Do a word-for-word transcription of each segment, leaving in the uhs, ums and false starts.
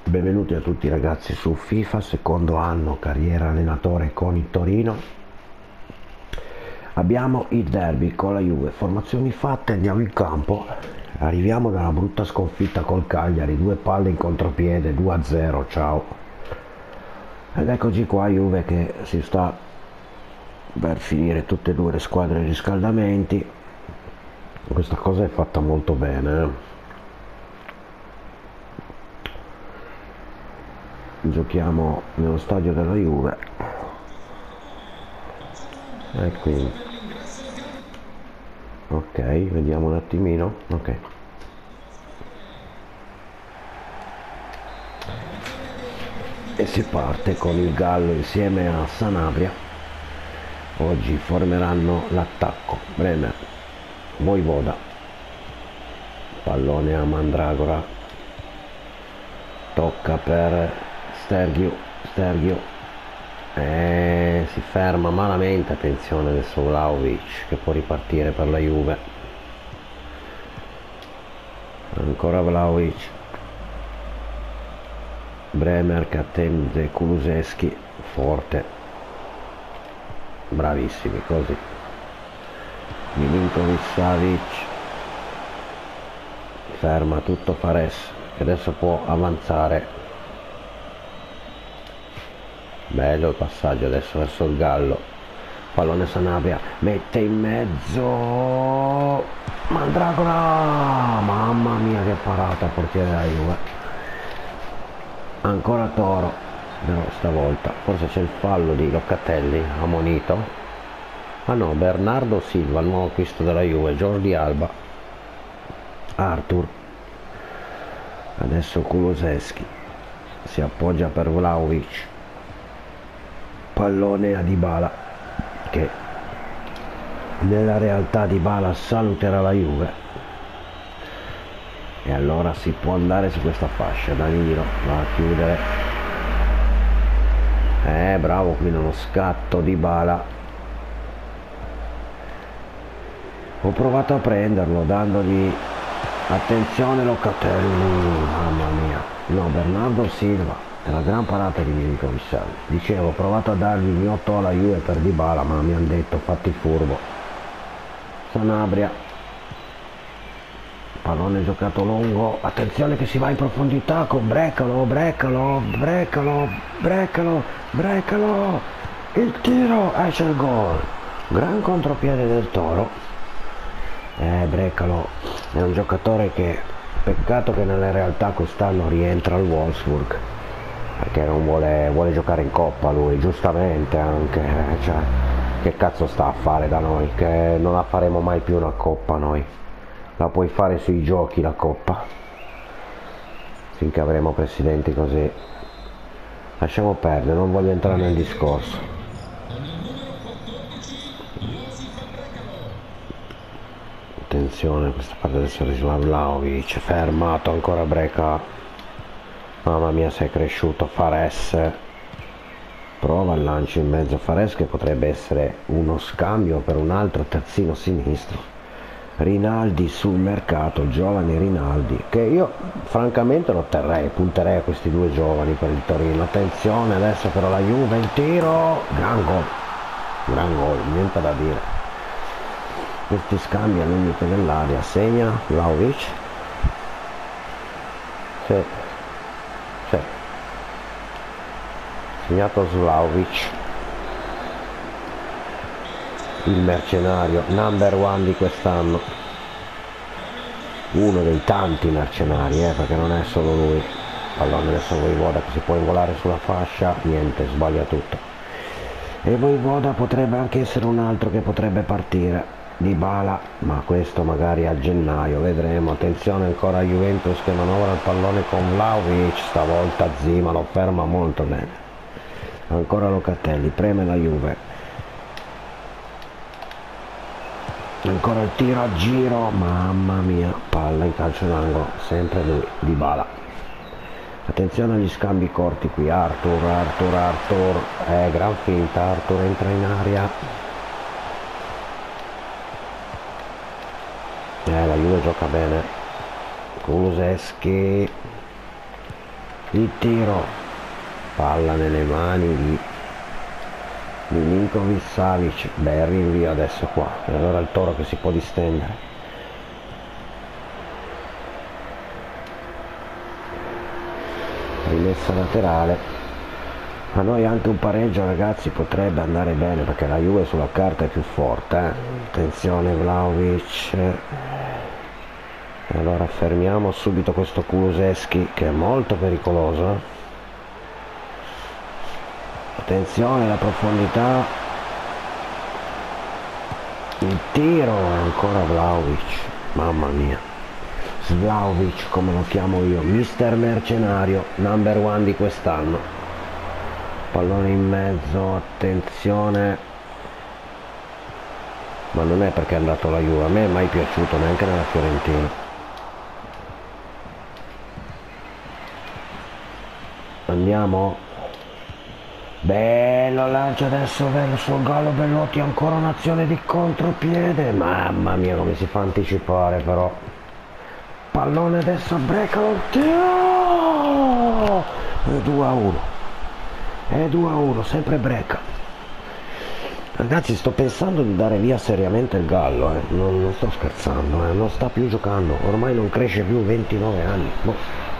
Benvenuti a tutti ragazzi su FIFA, secondo anno carriera allenatore con il Torino. Abbiamo il derby con la Juve, formazioni fatte, andiamo in campo. Arriviamo da una brutta sconfitta col Cagliari, due palle in contropiede, due a zero, ciao. Ed eccoci qua, Juve che si sta per finire tutte e due le squadre di riscaldamenti. Questa cosa è fatta molto bene, eh? Giochiamo nello stadio della Juve e quindi ok, vediamo un attimino. Ok, e si parte con il Gallo insieme a Sanabria. Oggi formeranno l'attacco. Bremer, Voivoda, pallone a Mandragora, tocca per Stergiu, Stergiu e si ferma malamente. Attenzione adesso Vlahovic che può ripartire per la Juve. Ancora Vlahovic, Bremer che attende Kulusevski, forte, bravissimi così. Milinkovic, Savic, ferma tutto Fares che adesso può avanzare. Bello il passaggio adesso verso il Gallo, pallone Sanabria, mette in mezzo Mandragora, mamma mia che parata, portiere della Juve. Ancora Toro, però stavolta forse c'è il fallo di Locatelli, ammonito. Ah no, Bernardo Silva, il nuovo acquisto della Juve, Jordi Alba, Arthur, adesso Kulusevski si appoggia per Vlahovic, pallone a Dybala che nella realtà Dybala saluterà la Juve e allora si può andare su questa fascia. Danilo va a chiudere, eh bravo, qui nello scatto Dybala, ho provato a prenderlo dandogli attenzione Locatelli, mamma mia, no, Bernardo Silva. È la gran parata di Milinkovic. Dicevo, ho provato a dargli il gnotto alla Juve per Dybala, ma mi hanno detto fatti furbo. Sanabria, pallone giocato lungo, attenzione che si va in profondità con Brecalo, Brecalo, Brecalo, Brecalo, Brecalo, il tiro, esce il gol, gran contropiede del Toro. Eh, Brecalo è un giocatore che, peccato che nella realtà quest'anno rientra al Wolfsburg, perché non vuole, vuole giocare in Coppa lui, giustamente anche, cioè, che cazzo sta a fare da noi, che non la faremo mai più una Coppa noi, la puoi fare sui giochi la Coppa, finché avremo presidenti così, lasciamo perdere, non voglio entrare nel discorso. Attenzione, questa parte adesso di Vlahovic, fermato ancora Breca. Mamma mia, sei cresciuto Fares, prova il lancio in mezzo Fares che potrebbe essere uno scambio per un altro terzino sinistro. Rinaldi sul mercato, giovane Rinaldi, che io francamente lo terrei, punterei a questi due giovani per il Torino. Attenzione adesso però la Juve, il tiro, gran gol, gran gol, niente da dire. Questi scambi al limite dell'area, segna Vlahovic, sì. Sì. Segnato Vlahovic, il mercenario number one di quest'anno, uno dei tanti mercenari, eh, perché non è solo lui. Pallone adesso Voivoda che si può involare sulla fascia, niente, sbaglia tutto, e Voivoda potrebbe anche essere un altro che potrebbe partire, Dybala, ma questo magari a gennaio, vedremo. Attenzione ancora Juventus che manovra il pallone con Vlahovic, stavolta Zima lo ferma molto bene. Ancora Locatelli, preme la Juve, ancora il tiro a giro, mamma mia, palla in calcio d'angolo, sempre lui, Dybala. Attenzione agli scambi corti qui, Arthur, Arthur, Arthur, eh, gran finta, Arthur entra in aria. Eh, la Juve gioca bene. Kulusevski, il tiro, palla nelle mani di Milinkovic Savic, beh rinvio adesso qua, e allora il Toro che si può distendere. Rimessa laterale. A noi anche un pareggio, ragazzi, potrebbe andare bene perché la Juve sulla carta è più forte, eh? Attenzione Vlahovic. Allora fermiamo subito questo Kulusevski che è molto pericoloso, eh? Attenzione la profondità, il tiro e ancora Vlahovic, mamma mia, Vlahovic come lo chiamo io, mister mercenario, number one di quest'anno. Pallone in mezzo, attenzione, ma non è perché è andato la Juve, a me è mai piaciuto neanche nella Fiorentina. Andiamo, bello, lancia adesso verso il Gallo Belotti, ancora un'azione di contropiede, mamma mia come si fa a anticipare però. Pallone adesso a Brecalo, due a uno. È due a uno, sempre Brecca. Ragazzi, sto pensando di dare via seriamente il Gallo, eh. non, non sto scherzando, eh. non sta più giocando, ormai non cresce più, ventinove anni. Boh.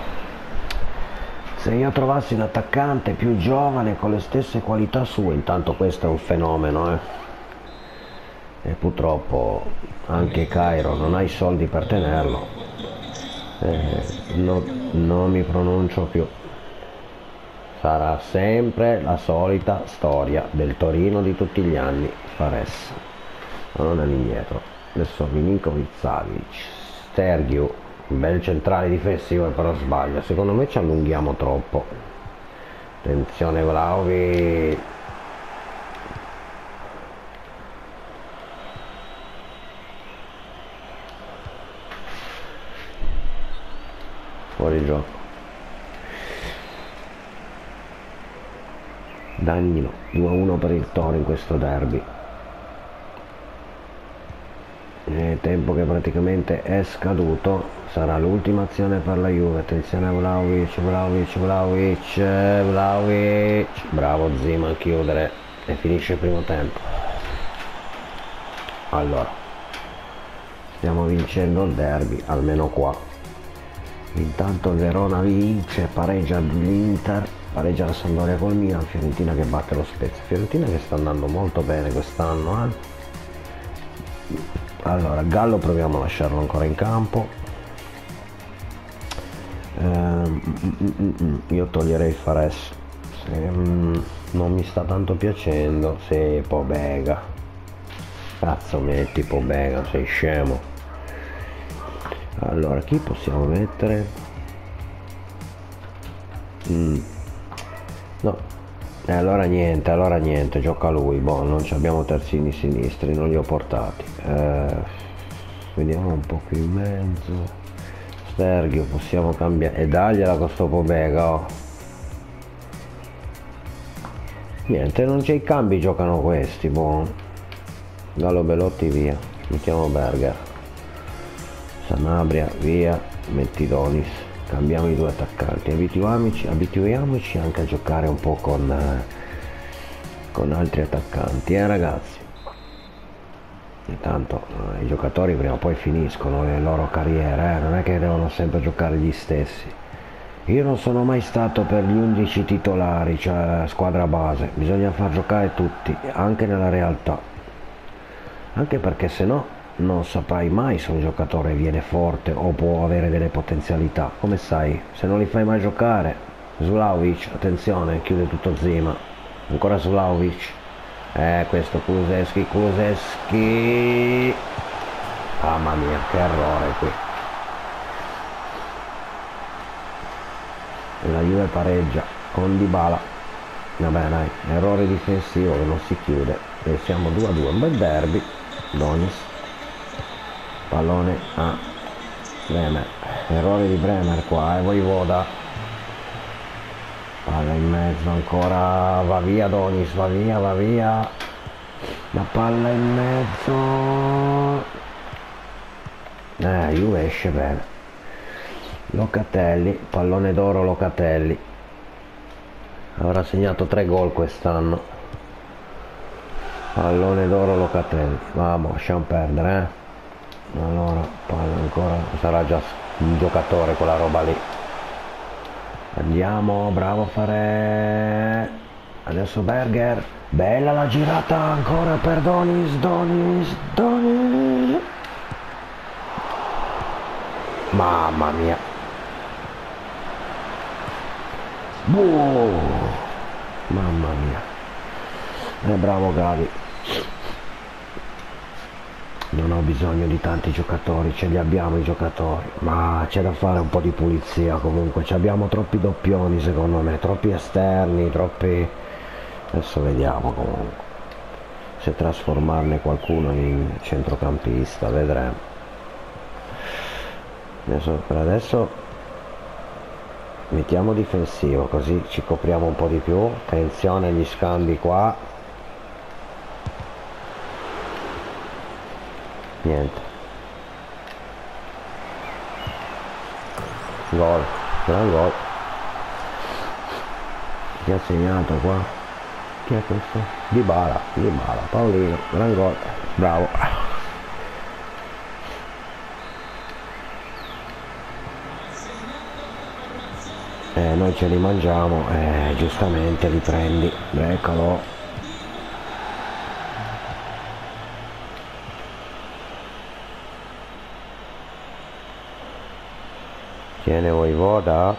Se io trovassi un attaccante più giovane con le stesse qualità sue, intanto questo è un fenomeno, eh. E purtroppo anche Cairo non ha i soldi per tenerlo, eh, no, non mi pronuncio più. Sarà sempre la solita storia del Torino di tutti gli anni, Fares, non all'indietro. Adesso Milinkovic Savic, Stergiu, un bel centrale difensivo però sbaglia, secondo me ci allunghiamo troppo. Attenzione Vlahovic, fuori gioco. Danilo, due a uno per il Toro in questo derby. E tempo che praticamente è scaduto, sarà l'ultima azione per la Juve. Attenzione a Vlahovic, Vlahovic, Vlahovic, Vlahovic, bravo Zima a chiudere e finisce il primo tempo. Allora, stiamo vincendo il derby, almeno qua. Intanto il Verona vince, pareggia l'Inter, pareggia la Sampdoria col Milan, Fiorentina che batte lo Spezia, Fiorentina che sta andando molto bene quest'anno, eh? Allora Gallo proviamo a lasciarlo ancora in campo, eh, mm, mm, mm, io toglierei Fares, se, mm, non mi sta tanto piacendo. Se Pobega, cazzo metti Pobega, sei scemo. Allora chi possiamo mettere? Mm. No, e allora niente, allora niente, gioca lui. Boh, non abbiamo terzini sinistri, non li ho portati. Eh, vediamo un po' qui in mezzo. Stergio possiamo cambiare e dargliela con sto Pobega, oh. Niente, non c'è i cambi, giocano questi. Boh, Gallo Belotti via, mettiamo Berger, Sanabria via, metti Donis, cambiamo i due attaccanti, abituiamoci, abituiamoci anche a giocare un po' con, eh, con altri attaccanti, eh ragazzi. Intanto eh, i giocatori prima o poi finiscono le loro carriere, eh? Non è che devono sempre giocare gli stessi. Io non sono mai stato per gli undici titolari, cioè squadra base, bisogna far giocare tutti, anche nella realtà, anche perché se no non saprai mai se un giocatore viene forte o può avere delle potenzialità. Come sai se non li fai mai giocare? Vlahovic, attenzione, chiude tutto Zima, ancora Vlahovic, eh questo Kulusevski, Kulusevski, mamma mia che errore qui. La Juve pareggia con Dybala, vabbè dai, errore difensivo che non si chiude e siamo due a due, un bel derby. Donis, pallone a Bremer, errore di Bremer qua, e eh, Voivoda, palla in mezzo ancora, va via Donis, va via, va via, la palla in mezzo, eh Juve esce bene. Locatelli, pallone d'oro Locatelli, avrà segnato tre gol quest'anno. Pallone d'oro Locatelli, vamo, lasciamo perdere, eh? Allora, palla ancora, sarà già un giocatore quella roba lì. Andiamo, bravo Fare. Adesso Berger, bella la girata ancora per Donis, Donis, Donis. Mamma mia. Wow. Mamma mia. E bravo Gavi. Non ho bisogno di tanti giocatori, ce li abbiamo i giocatori, ma c'è da fare un po' di pulizia comunque, ci abbiamo troppi doppioni secondo me, troppi esterni, troppi... Adesso vediamo comunque se trasformarne qualcuno in centrocampista, vedremo. Adesso, per adesso mettiamo difensivo così ci copriamo un po' di più, attenzione agli scambi qua. Niente, gol, gran gol. Chi ha segnato qua? Chi è questo? Dybala, Dybala, Paolino, gran gol, bravo. Eh, noi ce li mangiamo e eh, giustamente li prendi, eccolo. Tiene Voivoda.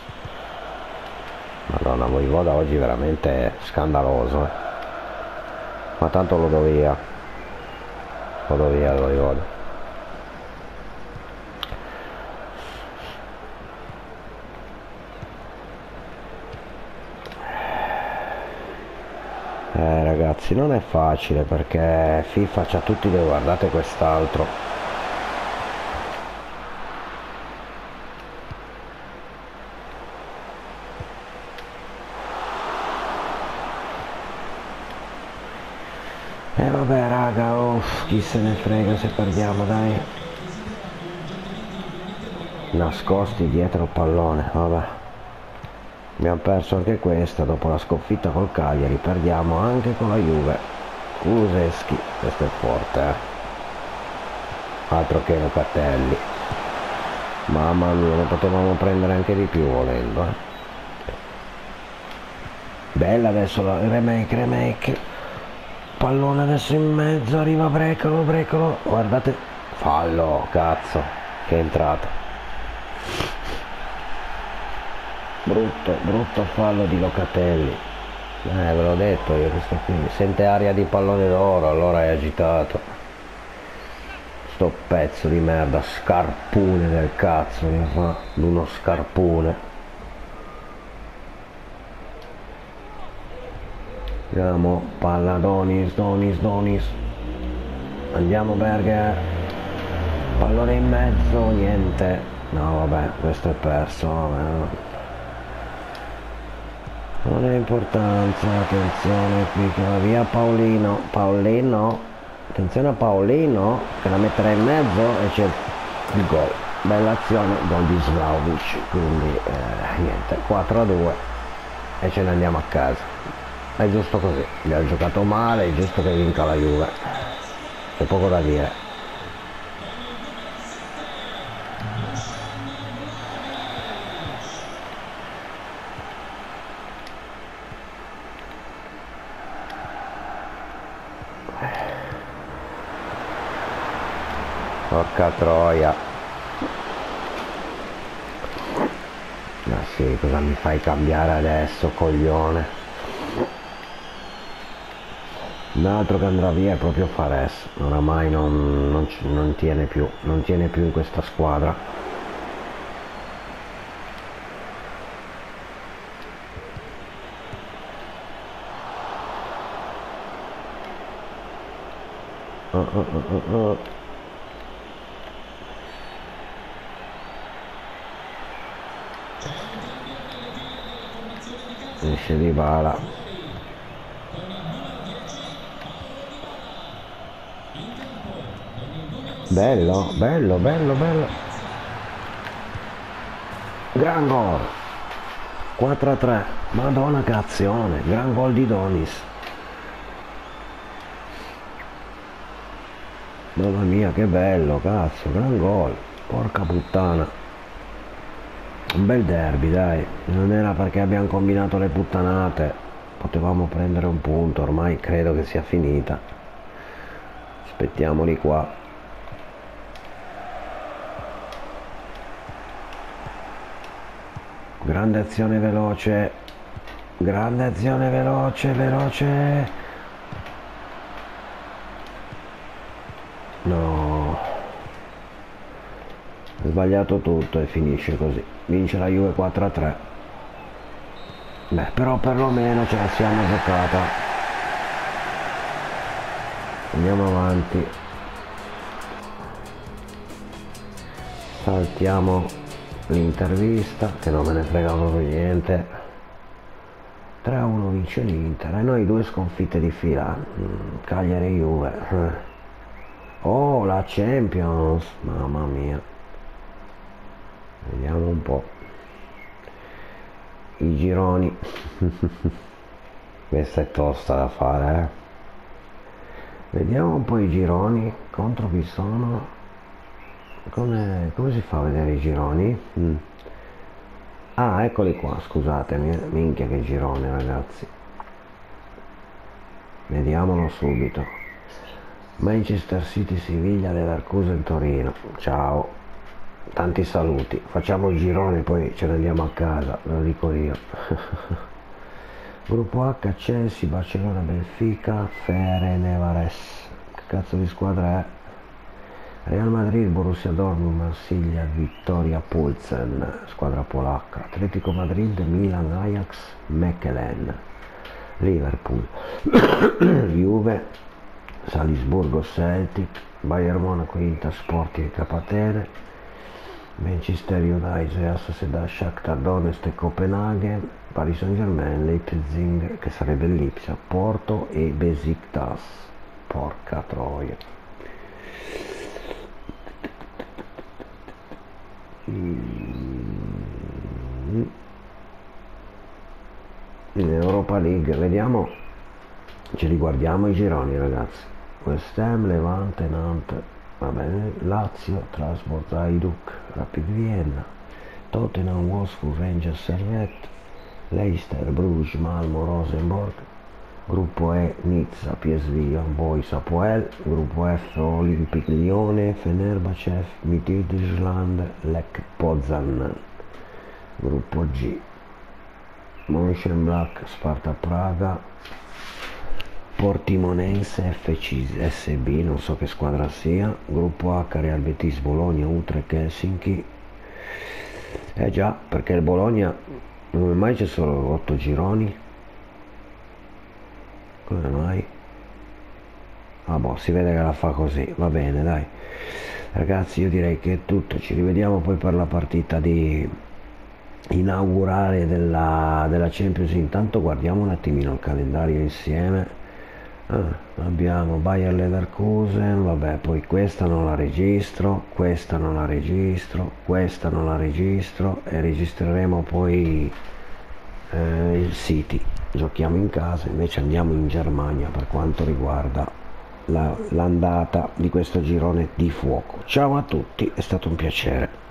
Madonna, Voivoda oggi veramente scandaloso, eh. Ma tanto lo do via. Lo do via il Voivoda. Eh ragazzi, non è facile perché FIFA c'ha tutti dei, guardate quest'altro. E eh vabbè raga, uff, chi se ne frega se perdiamo, dai. Nascosti dietro il pallone, vabbè. Abbiamo perso anche questa, dopo la sconfitta col Cagliari, perdiamo anche con la Juve. Kulusevski, questo è forte, eh. Altro che Locatelli. Mamma mia, ne potevamo prendere anche di più volendo, eh. Bella adesso la remake, remake. Pallone adesso in mezzo, arriva Brecalo, Brecalo, guardate, fallo, cazzo, che entrata. Brutto, brutto fallo di Locatelli. Eh, ve l'ho detto io, questo qui sente aria di pallone d'oro, allora è agitato. Sto pezzo di merda, scarpone del cazzo, mi fa l'uno scarpone. Andiamo, palla Donis, Donis, Donis. Andiamo Berger. Pallone in mezzo, niente. No vabbè, questo è perso. Vabbè. Non è importanza, attenzione qui che va via Paolino. Paolino. Attenzione a Paolino che la metterà in mezzo e c'è il gol. Bella azione, gol di Vlahovic. Quindi eh, niente, quattro a due e ce ne andiamo a casa. È giusto così, abbiamo giocato male, è giusto che vinca la Juve, c'è poco da dire. Porca troia. Ma sì, cosa mi fai cambiare adesso, coglione? Un altro che andrà via è proprio Fares, oramai non, non, non tiene più, non tiene più in questa squadra. Oh, oh, oh, oh, oh. Esce Dybala. Bello, bello, bello, bello. gran gol, quattro a tre, madonna che azione, gran gol di Donis, mamma mia che bello, cazzo, gran gol, porca puttana, un bel derby dai, non era perché abbiamo combinato le puttanate, potevamo prendere un punto, ormai credo che sia finita, aspettiamoli qua. Grande azione veloce, grande azione veloce, veloce, no, ho sbagliato tutto e finisce così, vince la Juve quattro a tre, beh però perlomeno ce la siamo giocata, andiamo avanti, saltiamo l'intervista che non me ne frega proprio niente. Tre a uno vince l'Inter e noi due sconfitte di fila, mm, Cagliari e Juve, oh la Champions, mamma mia, vediamo un po' i gironi. Questa è tosta da fare, eh? Vediamo un po' i gironi, contro chi sono. Come, come si fa a vedere i gironi? Mm. Ah, eccoli qua, scusatemi, minchia che girone ragazzi. Vediamolo subito. Manchester City, Siviglia, Leverkusen, Torino. Ciao, tanti saluti. Facciamo il girone poi ce ne andiamo a casa, ve lo dico io. Gruppo H, Chelsea, Barcellona, Benfica, Ferencváros. Che cazzo di squadra è? Real Madrid, Borussia Dortmund, Marsiglia, Vittoria Pilsen, squadra polacca, Atletico Madrid, Milan, Ajax, Mechelen, Liverpool, Juve, Salisburgo, Celtic, Bayern Monaco, Inter, Sporting, Capatene, Manchester United, Real Sociedad, Shakhtar Donetsk e Copenaghen, Paris Saint-Germain, Leipzig, che sarebbe l'Ipsia, Porto e Besiktas, porca troia. In Europa League vediamo, ce li guardiamo i gironi ragazzi. West Ham, Levante, Nantes, va bene, Lazio, Strasbourg, Hajduk, Rapid Vienna, Tottenham, Wolfsburg, Rangers, Servette, Leicester, Bruges, Malmo, Rosenborg, gruppo E, Nizza, P S V, Young Boys, Apoel, gruppo F, Olympique Lione, Fenerbahce, Midtjylland, Lech Poznan, gruppo G, Mönchengladbach, Sparta Praga, Portimonense, F C S B, non so che squadra sia, gruppo H, Real Betis, Bologna, Utrecht, Helsinki. Eh già, perché il Bologna, come mai c'è solo otto gironi? Come mai? Ah boh, si vede che la fa così, va bene dai. Ragazzi io direi che è tutto, ci rivediamo poi per la partita di inaugurale della, della Champions. Intanto guardiamo un attimino il calendario insieme. Ah, abbiamo Bayer Leverkusen, vabbè, poi questa non la registro, questa non la registro, questa non la registro e registreremo poi eh, il City. Giochiamo in casa, invece andiamo in Germania per quanto riguarda la, l'andata di questo girone di fuoco. Ciao a tutti, è stato un piacere.